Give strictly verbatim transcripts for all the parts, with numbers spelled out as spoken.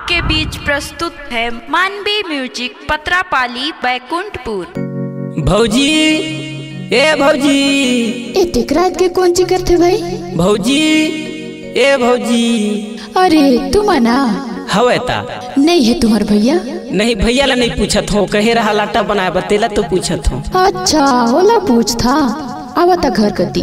आपके बीच प्रस्तुत है मानवी म्यूजिक पत्रापाली बैकुंठपुर। भौजी ए भौजी ए टिकरात के कौन ची करते भाई? भौजी ए भौजी। अरे तुम ना हवे ता नहीं है तुम्हार भैया? नहीं भैया ला नहीं पूछत हो, कहे रहा लाटा बनाए बतेला तो पूछत हो। अच्छा ओला पूछ था, आवा ता घर कती।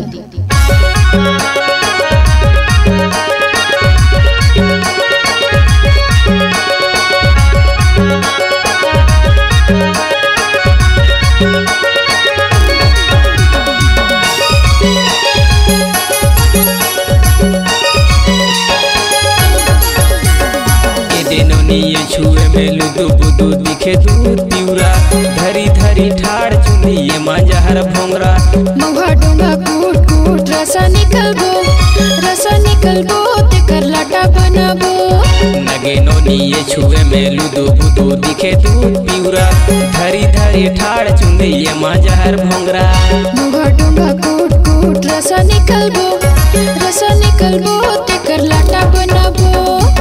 छुए में लुदु बुदु दिखे दूध पिउरा, धरी धरी ठाड़ चुनिए मांझहर भोंगरा। महुआ डोंगा कूट कूट रसा निकलबो, रसा निकलबो ते कर लाटा बनाबो। नगे नोनिए छुए में लुदु बुदु दिखे दूध पिउरा, धरी धरी ठाड़ चुनिए मांझहर भोंगरा। महुआ डोंगा कूट कूट रसा निकलबो, रसा निकलबो ते कर लाटा बनाबो।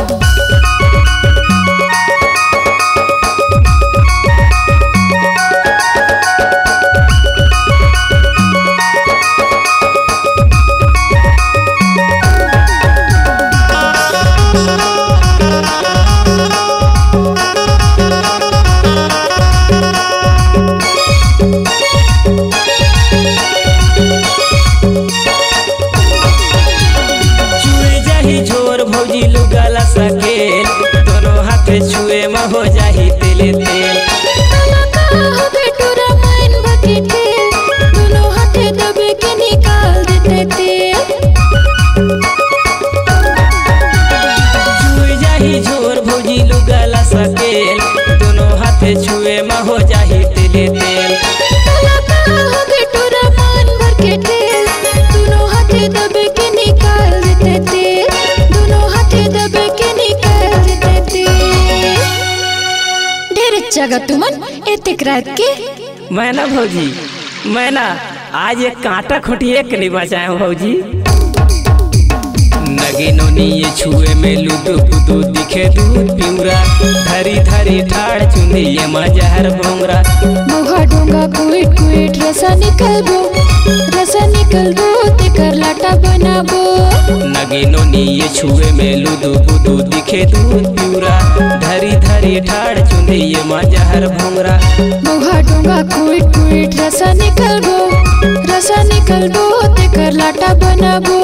दोनों हाथ छुए में हो जाही तेले तेल। दोनों हाथ दबे के निकाल देते तेल। छुए जाही झोर भौजी लुगाला सकेल, दोनों हाथ छुए में हो जाही तेले तेल। दोनों हाथ दबे के निकाल देते तेल, दोनों हाथ दबे के निकाल देते तेल। ढेर जगह तुमन एतेक रात के। मैं ना भौजी, मैं ना आज एक कांटा खोटिए के नहीं बचाए भौजी। नगे नोनिए छुए में लुदु बुदु दिखे दूध पिउरा, धरी धरी ठाड़ चुनिए मांझहर भोंगरा। महुआ डोंगा कुइट कुइट रसा निकलबो, रसा निकलबो ते कर लाटा बनाबो। नगे नोनिए छुए में लुदु बुदु दिखे दूध पिउरा, धरी धरी ठाड़ चुनिए मांझहर भोंगरा। महुआ डोंगा कुइट कुइट रसा निकलबो, रसा निकलबो ते कर लाटा बनाबो।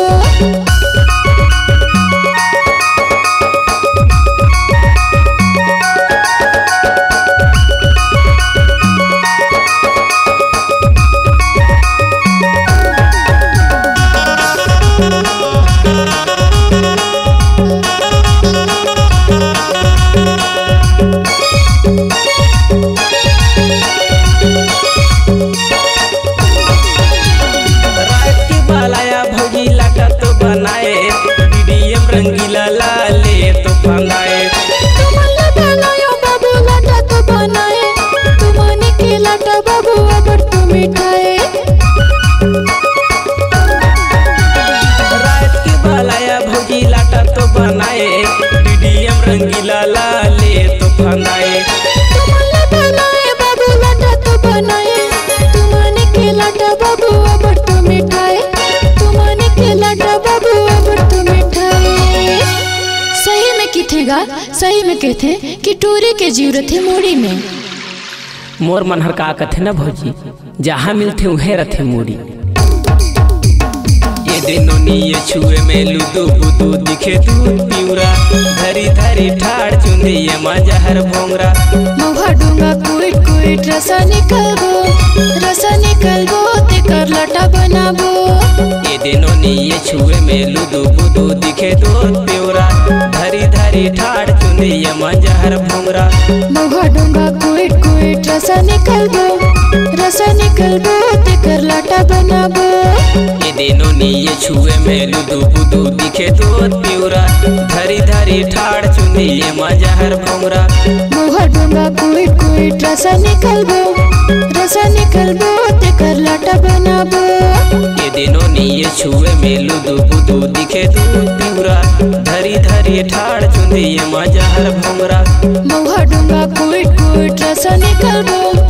रंगीला लाले तो बनाए, तुमने बनायो बाबू लाटा तो बनाए, तुमने के लाटा बाबू अबर तो मिठाए। रात के बालाया भौजी लाटा तो बनाए, डीडीएम रंगीला लाले तो बनाए। तुमने बनाए बाबू लाटा तो बनाए, तुमने के लाटा बाबू अबर तो मिठाए, तुमने के लाटा बाबू अबर तो मिठाए। सही में किथेगा, सही में कहते कि टूरे के जीवरत है मूड़ी में। मोर मनहर का कथे ना भौजी, जहाँ मिलते उहे रथे मूड़ी। ये दिनों नीये छुए में लुदु बुदु दिखे दूध पिउरा, धरी धरी ठाड़ चुनिए मांझहर भोंगरा। महुआ डोंगा कुइट कुइट रसा निकलबो, रसा निकलबो ते कर लाटा बनाबो। ये दिनों नीये छुए में लुदु बुदु दिखे दूध पिउरा, धरी धरी ठाड़ चुनिए मांझहर भोंगरा। महुआ डोंगा कुइट कुइट रसा निकलबो, रसा निकलबो ते कर लाटा बनाबो। ये दिनों नीये छुए में लुदु बुदु दिखे दूध पिउरा, धरी धरी ठाड़ चुनिए मांझहर भोंगरा। महुआ डोंगा कुइट कुइट रसा निकलबो, रसा निकलबो ते कर लाटा बनाबो। ये दिनों नीये छुए मेलू दू बुदू दिखे दूध पिउरा धरी धरी ठाड़ चुंदिए मजा हर भोंगरा मौहा डूंगा कुट कुट रस निकल बोल